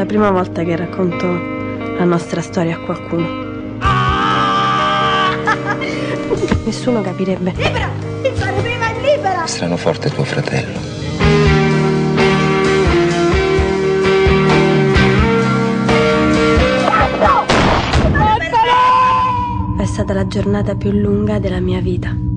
prima volta che racconto la nostra storia a qualcuno. Nessuno capirebbe. Libera! Il fare prima è libera! Strano forte tuo fratello. È stata la giornata più lunga della mia vita.